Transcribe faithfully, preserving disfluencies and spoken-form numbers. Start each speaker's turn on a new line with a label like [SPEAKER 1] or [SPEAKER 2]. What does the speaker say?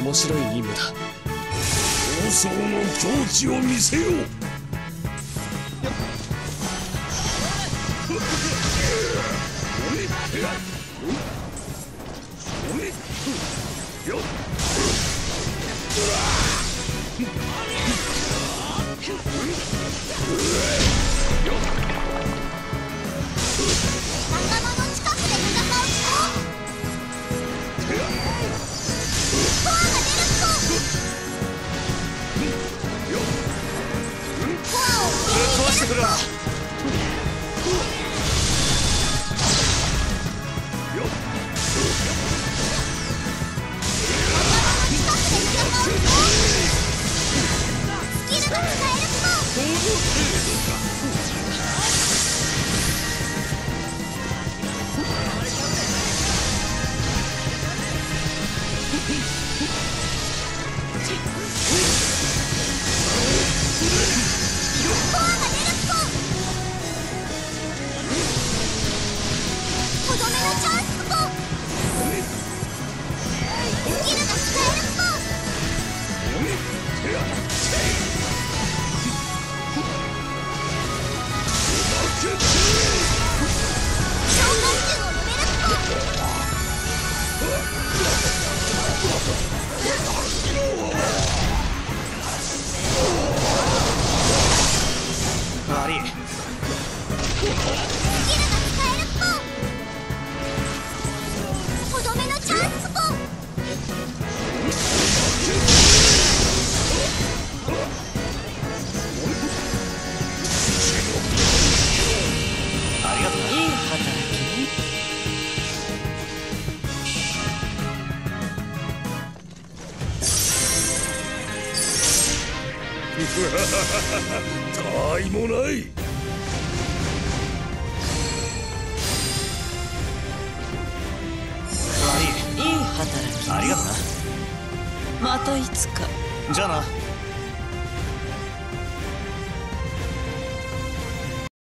[SPEAKER 1] 面白い任務だ。
[SPEAKER 2] 放送の境地を見せよう。
[SPEAKER 1] 壊してくるわ。悪い。ありがとう。いい働きね。
[SPEAKER 2] たわいもない。
[SPEAKER 3] いい働き。
[SPEAKER 1] ありがとな。
[SPEAKER 3] またいつか。
[SPEAKER 1] じゃあな。